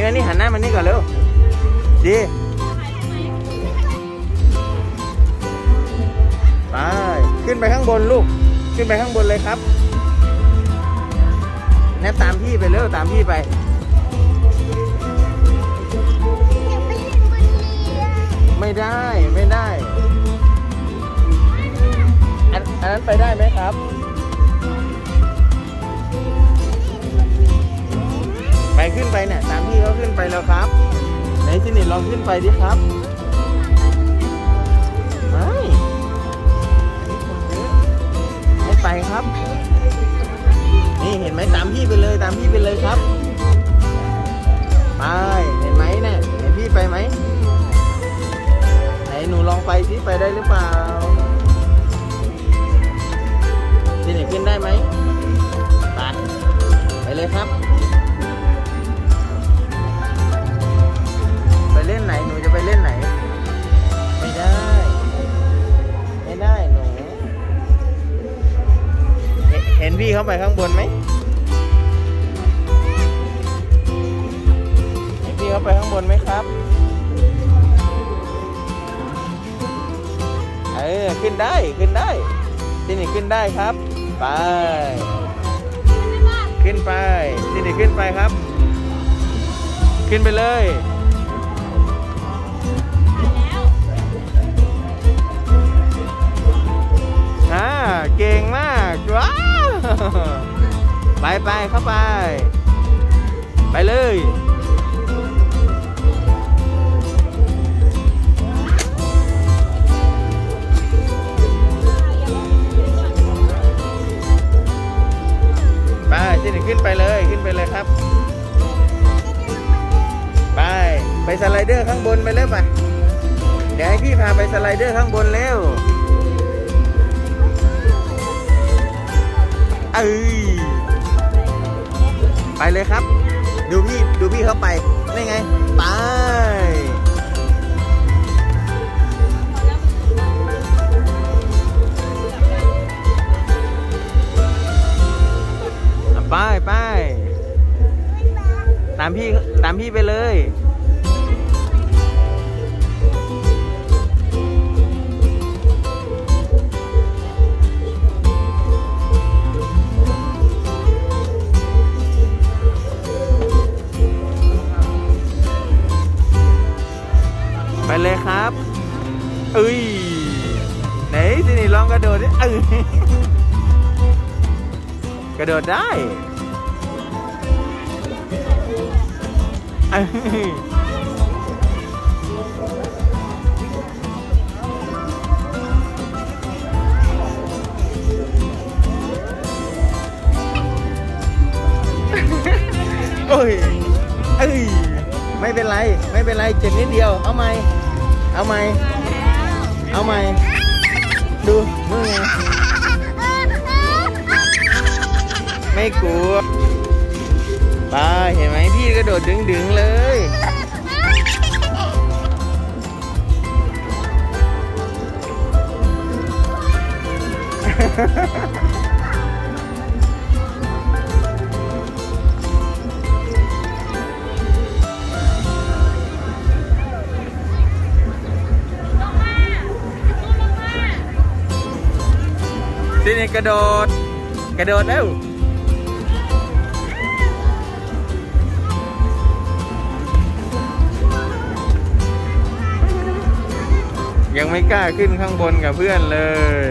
มานี่หันหน้ามานี่ก่อนเร็วดีไปขึ้นไปข้างบนลูกขึ้นไปข้างบนเลยครับแนบตามพี่ไปเร็วตามพี่ไปไม่ได้ไม่ได้อันนั้นไปได้ไหมครับไปขึ้นไปเนี่ยตามพี่เขาขึ้นไปแล้วครับไหนที่นี่ลองขึ้นไปดิครับไม่ไปครับนี่เห็นไหมตามพี่ไปเลยตามพี่ไปเลยครับไปเห็นไหมเนี่ยเห็นพี่ไปไหมไหนหนูลองไปสิไปได้หรือเปล่าที่นี่ขึ้นได้ไหมไปเลยครับไปเล่นไหนหนูจะไปเล่นไหนไม่ได้ไม่ได้หนูเห็นพี่เขาไปข้างบนไหมเห็นพี่เขาไปข้างบนไหมครับขึ้นได้ขึ้นได้ที่นี่ขึ้นได้ครับไปขึ้นไปที่นี่ขึ้นไปครับขึ้นไปเลยเก่งมากว้าวไปเข้าไปไปเลยไปที่นี่ขึ้นไปเลยขึ้นไปเลยครับไปสไลเดอร์ข้างบนไปเลยไปเดี๋ยวให้พี่พาไปสไลเดอร์ข้างบนเร็วไปเลยครับดูพี่เขาไปนี่ไงไปตามพี่ไปเลยไปเลยครับไหนที่นี่ลองกระโดดดิกระโดดได้โอ้ยไม่เป็นไรเจ็บนิดเดียวเอาใหม่ดูนู่นไงไม่กลัวไปเห็นไหมพี่กระโดดดึงเลยที่นี่กระโดดแล้วยังไม่กล้าขึ้นข้างบนกับเพื่อนเลย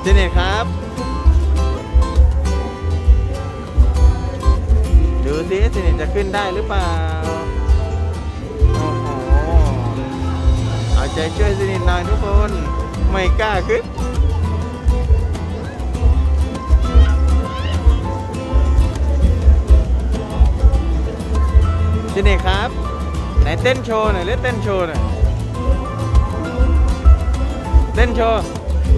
เจเน็ตครับดูสิเจเน็ตจะขึ้นได้หรือเปล่าโอ้โหเอาใจช่วยเจเน็ตหน่อยทุกคนไม่กล้าขึ้นเจเน็ตครับไหนเต้นโชว์หน่อยเล่นเต้นโชว์หน่อยเต้นโชว์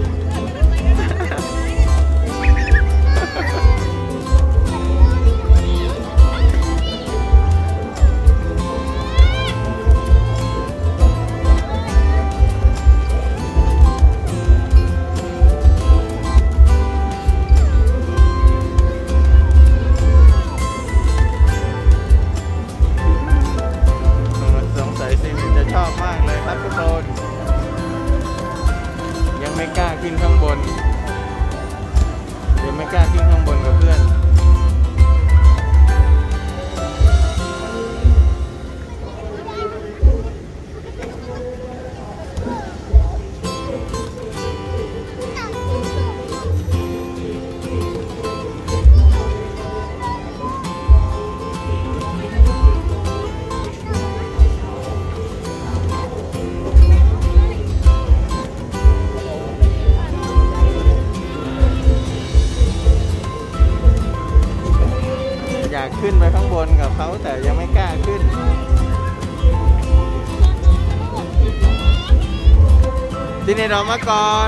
ชอบมากเลยครับทุกคนยังไม่กล้าขึ้นข้างบนยังไม่กล้าขึ้นข้างบนกับเพื่อนอยากขึ้นไปข้างบนกับเขาแต่ยังไม่กล้าขึ้นทีนี้เรามาก่อน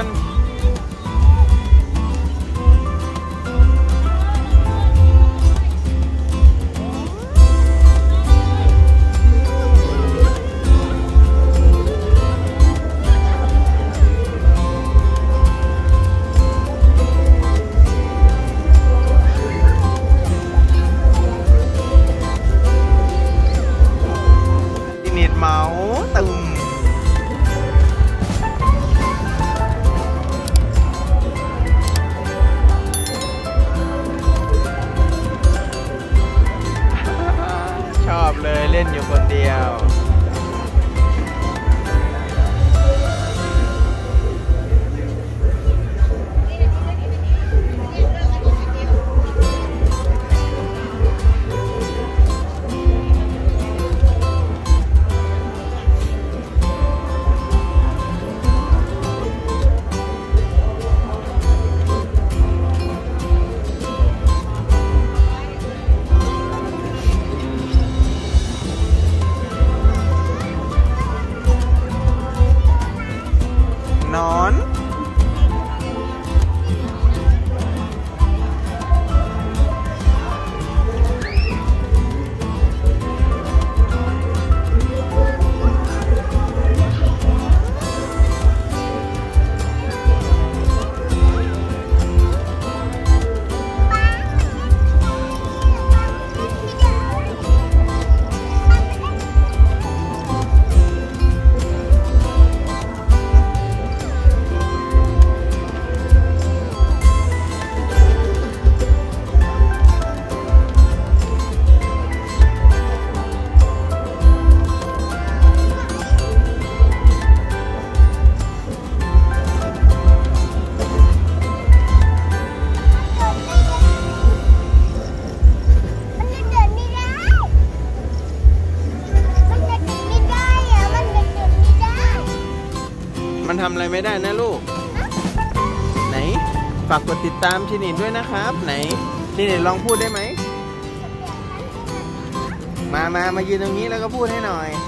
เมาตึมชอบเลยเล่นอยู่คนเดียวนอนมันทำอะไรไม่ได้นะลูกไหนฝากกดติดตามชินิดด้วยนะครับไหนชินิดลองพูดได้ไหมมายืนตรงนี้แล้วก็พูดให้หน่อย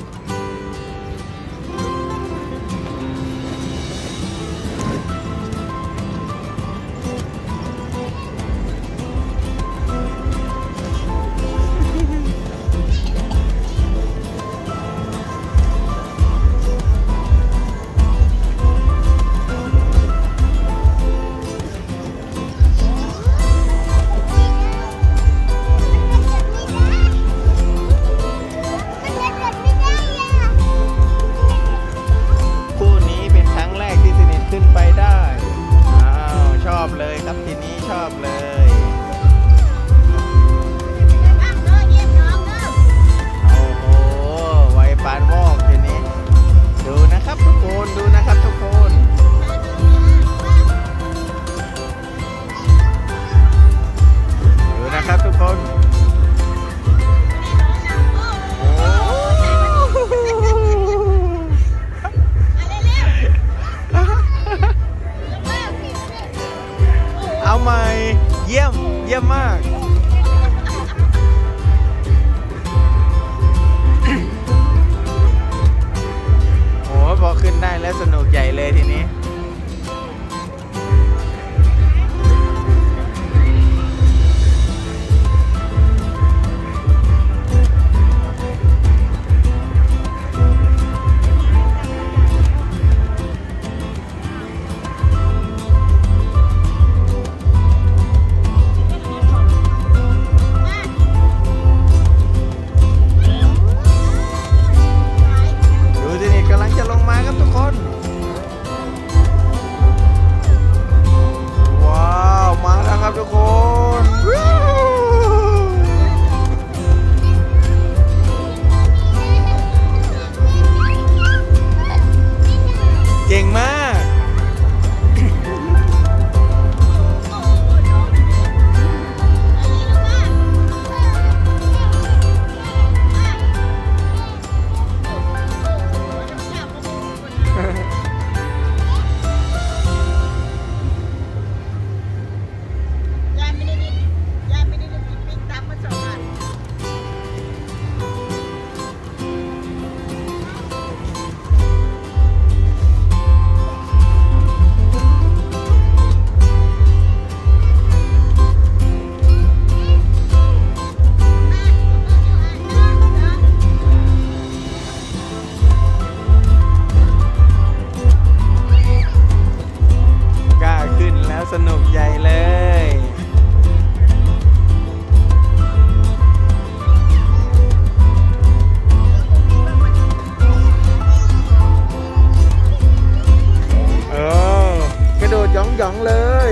เลย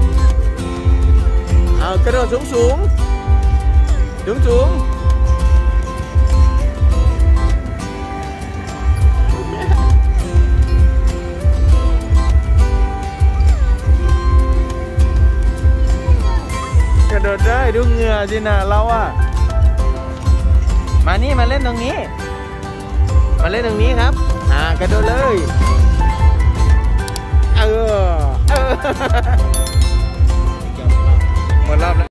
เอากระโดดสูงสูงกระโดดได้ดูเหงื่อสินะเราอะมานี่มาเล่นตรงนี้มาเล่นตรงนี้ครับกระโดดเลยหมดรอบแล้ว